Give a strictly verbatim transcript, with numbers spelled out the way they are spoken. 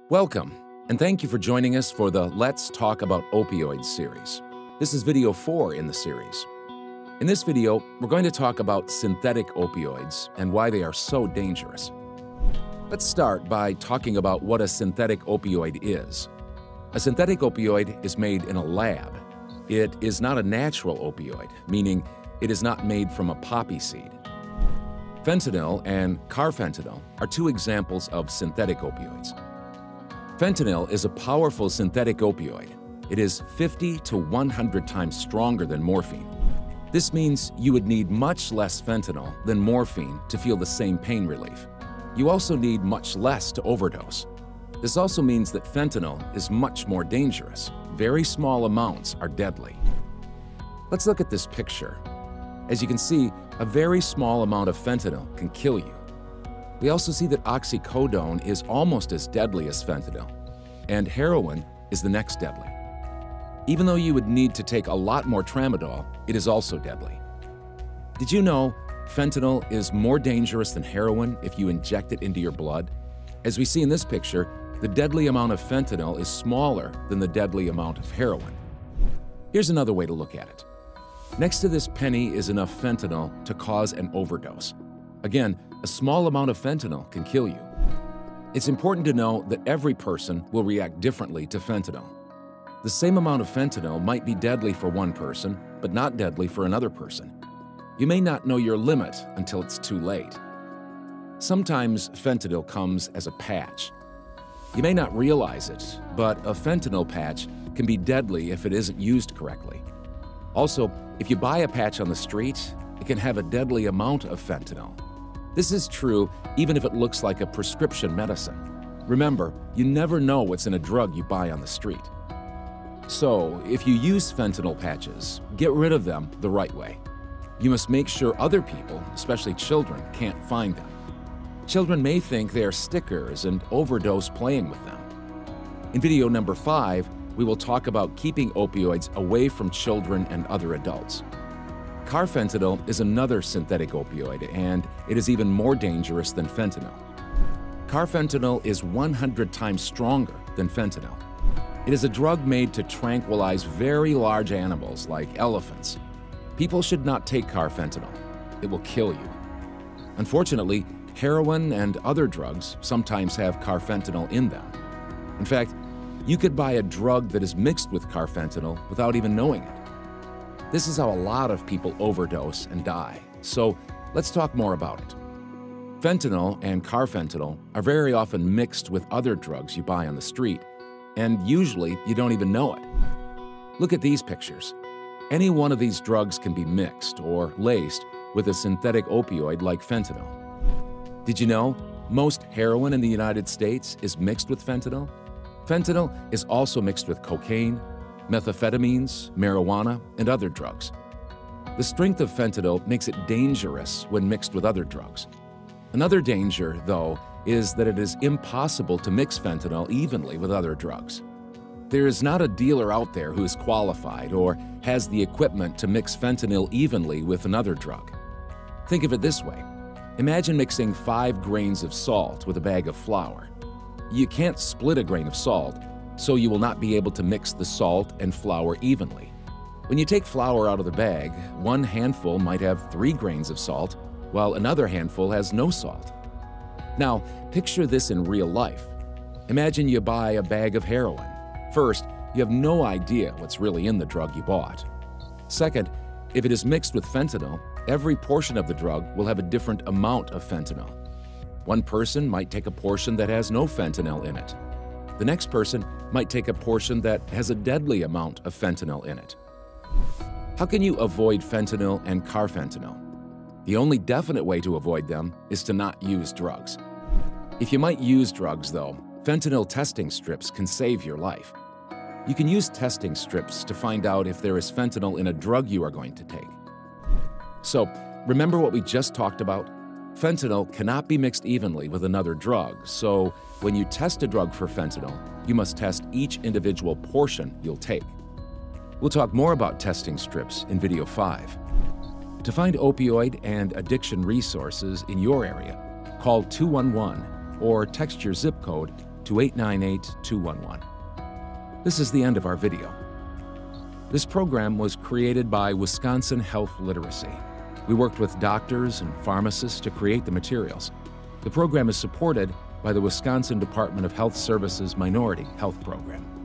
Welcome, and thank you for joining us for the Let's Talk About Opioids series. This is video four in the series. In this video, we're going to talk about synthetic opioids and why they are so dangerous. Let's start by talking about what a synthetic opioid is. A synthetic opioid is made in a lab. It is not a natural opioid, meaning it is not made from a poppy seed. Fentanyl and carfentanil are two examples of synthetic opioids. Fentanyl is a powerful synthetic opioid. It is fifty to one hundred times stronger than morphine. This means you would need much less fentanyl than morphine to feel the same pain relief. You also need much less to overdose. This also means that fentanyl is much more dangerous. Very small amounts are deadly. Let's look at this picture. As you can see, a very small amount of fentanyl can kill you. We also see that oxycodone is almost as deadly as fentanyl, and heroin is the next deadly. Even though you would need to take a lot more tramadol, it is also deadly. Did you know fentanyl is more dangerous than heroin if you inject it into your blood? As we see in this picture, the deadly amount of fentanyl is smaller than the deadly amount of heroin. Here's another way to look at it. Next to this penny is enough fentanyl to cause an overdose. Again, a small amount of fentanyl can kill you. It's important to know that every person will react differently to fentanyl. The same amount of fentanyl might be deadly for one person, but not deadly for another person. You may not know your limit until it's too late. Sometimes fentanyl comes as a patch. You may not realize it, but a fentanyl patch can be deadly if it isn't used correctly. Also, if you buy a patch on the street, it can have a deadly amount of fentanyl. This is true even if it looks like a prescription medicine. Remember, you never know what's in a drug you buy on the street. So, if you use fentanyl patches, get rid of them the right way. You must make sure other people, especially children, can't find them. Children may think they are stickers and overdose playing with them. In video number five, we will talk about keeping opioids away from children and other adults. Carfentanil is another synthetic opioid, and it is even more dangerous than fentanyl. Carfentanil is one hundred times stronger than fentanyl. It is a drug made to tranquilize very large animals like elephants. People should not take carfentanil. It will kill you. Unfortunately, heroin and other drugs sometimes have carfentanil in them. In fact, you could buy a drug that is mixed with carfentanil without even knowing it. This is how a lot of people overdose and die, so let's talk more about it. Fentanyl and carfentanil are very often mixed with other drugs you buy on the street, and usually you don't even know it. Look at these pictures. Any one of these drugs can be mixed or laced with a synthetic opioid like fentanyl. Did you know most heroin in the United States is mixed with fentanyl? Fentanyl is also mixed with cocaine, methamphetamines, marijuana, and other drugs. The strength of fentanyl makes it dangerous when mixed with other drugs. Another danger, though, is that it is impossible to mix fentanyl evenly with other drugs. There is not a dealer out there who is qualified or has the equipment to mix fentanyl evenly with another drug. Think of it this way. Imagine mixing five grains of salt with a bag of flour. You can't split a grain of salt, so you will not be able to mix the salt and flour evenly. When you take flour out of the bag, one handful might have three grains of salt, while another handful has no salt. Now, picture this in real life. Imagine you buy a bag of heroin. First, you have no idea what's really in the drug you bought. Second, if it is mixed with fentanyl, every portion of the drug will have a different amount of fentanyl. One person might take a portion that has no fentanyl in it. The next person might take a portion that has a deadly amount of fentanyl in it. How can you avoid fentanyl and carfentanil? The only definite way to avoid them is to not use drugs. If you might use drugs, though, fentanyl testing strips can save your life. You can use testing strips to find out if there is fentanyl in a drug you are going to take. So, remember what we just talked about? Fentanyl cannot be mixed evenly with another drug, so when you test a drug for fentanyl, you must test each individual portion you'll take. We'll talk more about testing strips in video five. To find opioid and addiction resources in your area, call two one one or text your zip code to eight nine eight, two one one. This is the end of our video. This program was created by Wisconsin Health Literacy. We worked with doctors and pharmacists to create the materials. The program is supported by the Wisconsin Department of Health Services Minority Health Program.